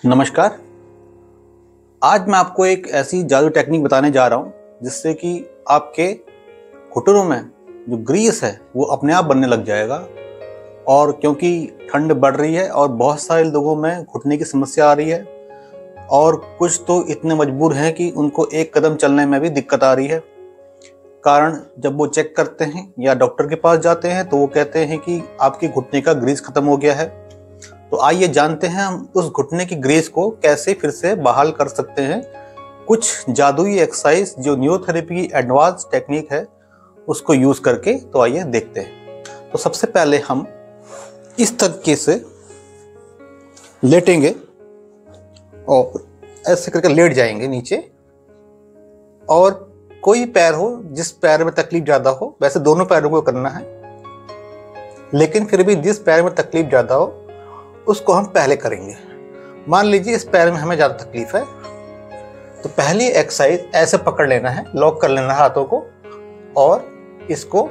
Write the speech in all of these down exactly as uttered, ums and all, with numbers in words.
नमस्कार। आज मैं आपको एक ऐसी जादू टेक्निक बताने जा रहा हूँ जिससे कि आपके घुटनों में जो ग्रीस है वो अपने आप बनने लग जाएगा। और क्योंकि ठंड बढ़ रही है और बहुत सारे लोगों में घुटने की समस्या आ रही है और कुछ तो इतने मजबूर हैं कि उनको एक कदम चलने में भी दिक्कत आ रही है। कारण जब वो चेक करते हैं या डॉक्टर के पास जाते हैं तो वो कहते हैं कि आपके घुटने का ग्रीस खत्म हो गया है। तो आइए जानते हैं हम उस घुटने की ग्रीस को कैसे फिर से बहाल कर सकते हैं। कुछ जादुई एक्सरसाइज जो न्यूरोथेरेपी की एडवांस टेक्निक है उसको यूज करके, तो आइए देखते हैं। तो सबसे पहले हम इस तरीके से लेटेंगे और ऐसे करके लेट जाएंगे नीचे। और कोई पैर हो जिस पैर में तकलीफ ज्यादा हो, वैसे दोनों पैरों को करना है, लेकिन फिर भी जिस पैर में तकलीफ ज्यादा हो उसको हम पहले करेंगे। मान लीजिए इस पैर में हमें ज्यादा तकलीफ है, तो पहली एक्सरसाइज ऐसे पकड़ लेना है, लॉक कर लेना है हाथों को और इसको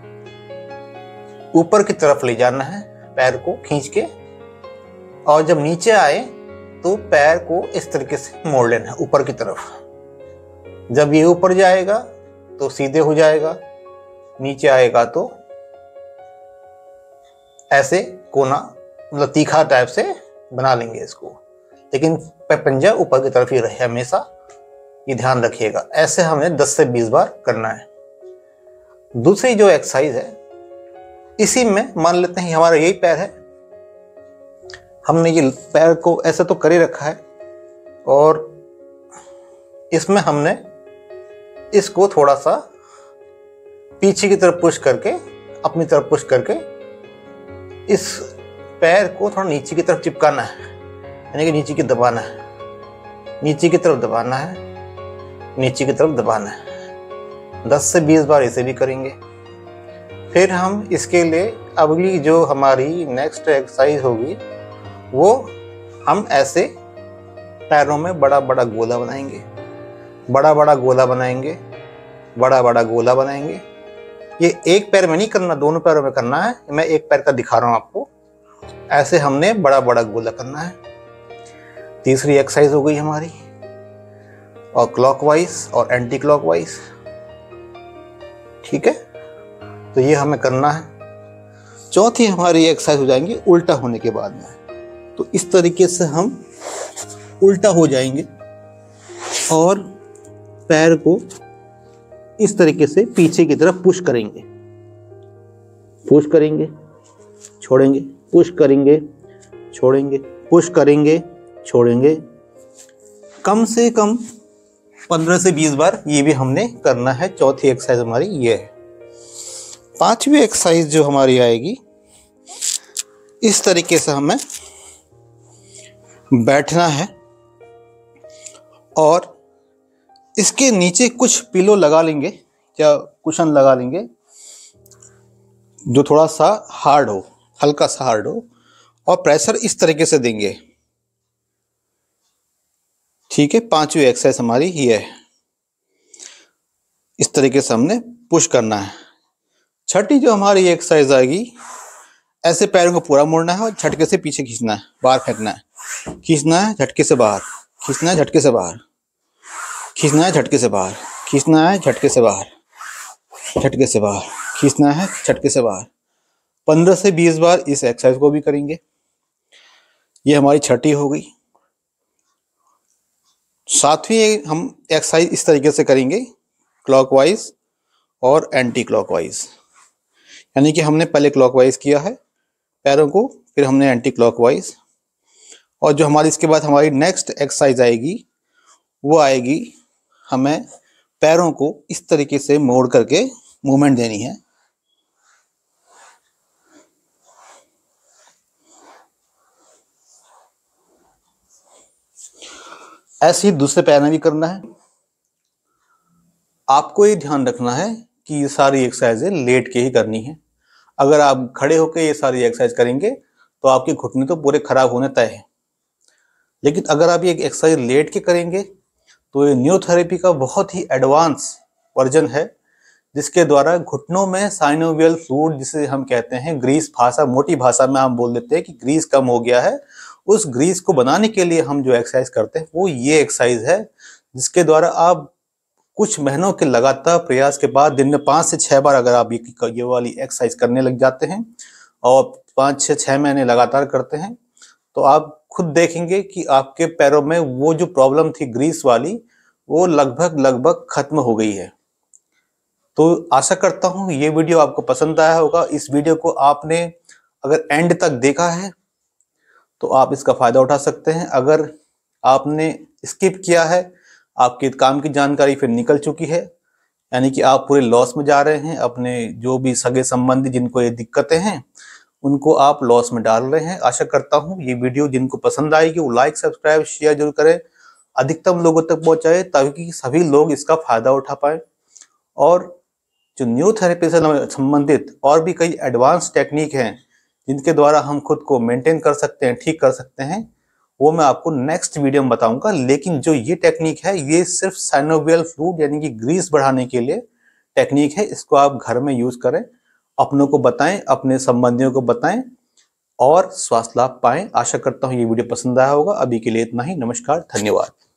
ऊपर की तरफ ले जाना है, पैर को खींच के। और जब नीचे आए तो पैर को इस तरीके से मोड़ लेना है ऊपर की तरफ। जब ये ऊपर जाएगा तो सीधे हो जाएगा, नीचे आएगा तो ऐसे कोना मतलब तीखा टाइप से बना लेंगे इसको, लेकिन पंजा ऊपर की तरफ ही रहे हमेशा, ये ध्यान रखिएगा। ऐसे हमें दस से बीस बार करना है। दूसरी जो एक्सरसाइज है, इसी में मान लेते हैं हमारा यही पैर है, हमने ये पैर को ऐसे तो करे रखा है और इसमें हमने इसको थोड़ा सा पीछे की तरफ पुश करके, अपनी तरफ पुश करके इस पैर को थोड़ा नीचे की तरफ चिपकाना है, यानी कि नीचे की दबाना है, नीचे की तरफ दबाना है, नीचे की तरफ दबाना है। दस से बीस बार इसे भी करेंगे। फिर हम इसके लिए अगली जो हमारी नेक्स्ट एक्सरसाइज होगी वो हम ऐसे पैरों में बड़ा बड़ा गोला बनाएंगे, बड़ा बड़ा गोला बनाएंगे, बड़ा बड़ा गोला बनाएंगे। ये एक पैर में नहीं करना, दोनों पैरों में करना है। मैं एक पैर का दिखा रहा हूं आपको। ऐसे हमने बड़ा बड़ा गोला करना है। तीसरी एक्सरसाइज हो गई हमारी, और क्लॉकवाइज और एंटी क्लॉकवाइज, ठीक है, तो ये हमें करना है। चौथी हमारी एक्सरसाइज हो जाएंगी उल्टा होने के बाद में। तो इस तरीके से हम उल्टा हो जाएंगे और पैर को इस तरीके से पीछे की तरफ पुश करेंगे, पुश करेंगे, छोड़ेंगे, पुश करेंगे, छोड़ेंगे, पुश करेंगे, छोड़ेंगे। कम से कम पंद्रह से बीस बार ये भी हमने करना है। चौथी एक्सरसाइज हमारी ये है। पांचवी एक्सरसाइज जो हमारी आएगी, इस तरीके से हमें बैठना है और इसके नीचे कुछ पिलो लगा लेंगे या कुशन लगा लेंगे जो थोड़ा सा हार्ड हो, हल्का सा हार्ड हो, और प्रेशर इस तरीके से देंगे, ठीक है। पांचवी एक्सरसाइज हमारी ये है, इस तरीके से हमने पुश करना है। छठी जो हमारी एक्सरसाइज आएगी, ऐसे पैरों को पूरा मोड़ना है और झटके से पीछे खींचना है, बाहर फेंकना है, खींचना है, झटके से बाहर, खींचना है, झटके से बाहर, खींचना है, झटके से बाहर, खींचना है, झटके से बाहर, झटके से बाहर, खींचना है, झटके से बाहर। पंद्रह से बीस बार इस एक्सरसाइज को भी करेंगे। ये हमारी छठी हो गई। सातवीं हम एक्सरसाइज इस तरीके से करेंगे, क्लॉकवाइज और एंटी क्लॉकवाइज, यानी कि हमने पहले क्लॉकवाइज किया है पैरों को, फिर हमने एंटी क्लॉकवाइज। और जो हमारी इसके बाद हमारी नेक्स्ट एक्सरसाइज आएगी वो आएगी, हमें पैरों को इस तरीके से मोड़ करके मूवमेंट देनी है। ऐसे ही दूसरे पैर में भी करना है। आपको ये ध्यान रखना है कि ये सारी एक्सरसाइजें लेट के ही करनी है। अगर आप खड़े होकर ये सारी एक्सरसाइज करेंगे तो आपके घुटने तो पूरे खराब होने तय है। लेकिन अगर आप ये एक्सरसाइज लेट के करेंगे तो ये न्यूरोथेरेपी का बहुत ही एडवांस वर्जन है, जिसके द्वारा घुटनों में साइनोवियल फ्लूइड जिसे हम कहते हैं, ग्रीस, भाषा मोटी भाषा में हम बोल देते हैं कि ग्रीस कम हो गया है उस ग्रीस को बनाने के लिए हम जो एक्सरसाइज करते हैं वो ये एक्सरसाइज है, जिसके द्वारा आप कुछ महीनों के लगातार प्रयास के बाद दिन में पाँच से छह बार अगर आप ये ये वाली एक्सरसाइज करने लग जाते हैं और पाँच से छह महीने लगातार करते हैं, तो आप खुद देखेंगे कि आपके पैरों में वो जो प्रॉब्लम थी ग्रीस वाली, वो लगभग लगभग खत्म हो गई है। तो आशा करता हूँ ये वीडियो आपको पसंद आया होगा। इस वीडियो को आपने अगर एंड तक देखा है तो आप इसका फायदा उठा सकते हैं। अगर आपने स्किप किया है, आपके काम की जानकारी फिर निकल चुकी है, यानी कि आप पूरे लॉस में जा रहे हैं। अपने जो भी सगे संबंधी जिनको ये दिक्कतें हैं उनको आप लॉस में डाल रहे हैं। आशा करता हूँ ये वीडियो जिनको पसंद आएगी वो लाइक सब्सक्राइब शेयर जरूर करें, अधिकतम लोगों तक पहुंचाए ताकि सभी लोग इसका फायदा उठा पाए। और जो न्यू थेरेपी से संबंधित और भी कई एडवांस टेक्निक हैं जिनके द्वारा हम खुद को मेंटेन कर सकते हैं, ठीक कर सकते हैं, वो मैं आपको नेक्स्ट वीडियो में बताऊंगा। लेकिन जो ये टेक्निक है ये सिर्फ साइनोवियल फ्लूइड यानी कि ग्रीस बढ़ाने के लिए टेक्निक है। इसको आप घर में यूज करें, अपनों को बताएं, अपने संबंधियों को बताएं और स्वास्थ्य लाभ पाएं। आशा करता हूं ये वीडियो पसंद आया होगा। अभी के लिए इतना ही। नमस्कार, धन्यवाद।